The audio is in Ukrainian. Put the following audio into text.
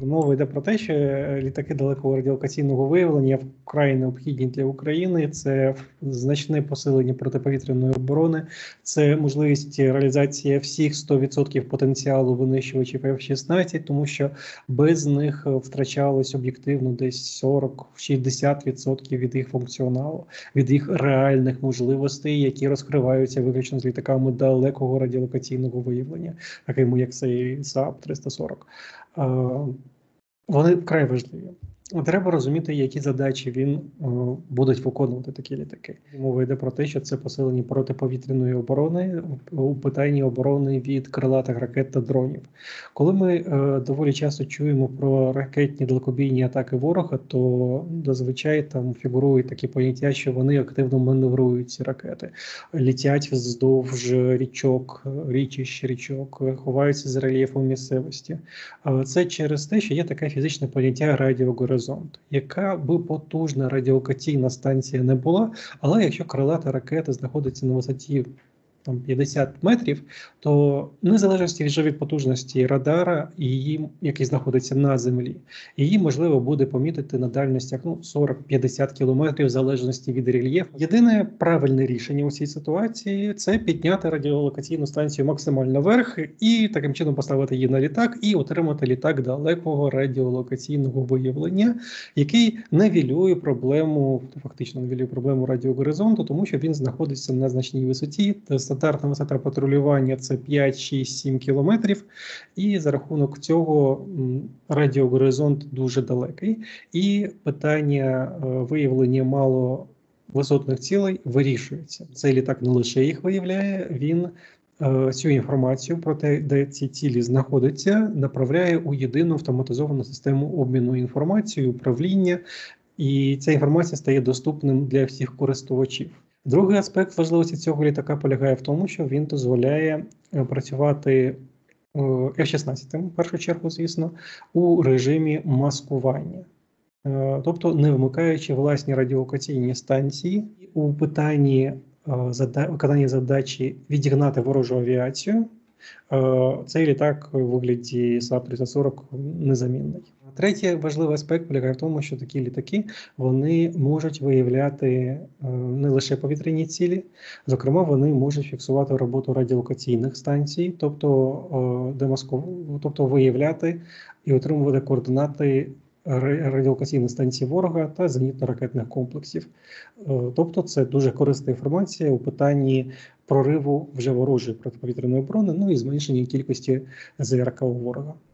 Мова йде про те, що літаки далекого радіолокаційного виявлення вкрай необхідні для України. Це значне посилення протиповітряної оборони, це можливість реалізації всіх 100% потенціалу винищувачів F-16, тому що без них втрачалось об'єктивно десь 40-60% від їх функціоналу, від їх реальних можливостей, які розкриваються виключно з літаками далекого радіолокаційного виявлення, такими як цей СААП-340. Вони вкрай важливі. Треба розуміти, які задачі він будуть виконувати такі літаки. Мова йде про те, що це посилення протиповітряної оборони у питанні оборони від крилатих ракет та дронів. Коли ми доволі часто чуємо про ракетні далекобійні атаки ворога, то зазвичай там фігурують такі поняття, що вони активно маневрують ці ракети, літять вздовж річок, річок, ховаються з рельєфу місцевості. Це через те, що є таке фізичне поняття радіогоризонт. Яка би потужна радіолокаційна станція не була, але якщо крилата ракета знаходиться на висоті 50 метрів, то незалежно від потужності радара, який знаходиться на землі, її можливо буде помітити на дальностях 40-50 кілометрів в залежності від рельєфу. Єдине правильне рішення у цій ситуації – це підняти радіолокаційну станцію максимально вверх і таким чином поставити її на літак і отримати літак далекого радіолокаційного виявлення, який фактично нівелює проблему радіогоризонту, тому що він знаходиться на значній висоті. Стандартна висота патрулювання – це 5, 6, 7 кілометрів, і за рахунок цього радіогоризонт дуже далекий. І питання виявлення маловисотних цілей вирішується. Цей літак не лише їх виявляє, він цю інформацію про те, де ці цілі знаходяться, направляє у єдину автоматизовану систему обміну інформацією, управління, і ця інформація стає доступним для всіх користувачів. Другий аспект важливості цього літака полягає в тому, що він дозволяє працювати F-16, в першу чергу, звісно, у режимі маскування. Тобто не вмикаючи власні радіолокаційні станції у питанні виконання задачі відігнати ворожу авіацію, цей літак у вигляді СААП-340 незамінний. Третій важливий аспект полягає в тому, що такі літаки вони можуть виявляти не лише повітряні цілі, зокрема вони можуть фіксувати роботу радіолокаційних станцій, тобто виявляти і отримувати координати радіолокаційних станцій ворога та зенітно-ракетних комплексів. Тобто це дуже корисна інформація у питанні прориву вже ворожої протиповітряної оборони, і зменшення кількості ЗРК у ворога.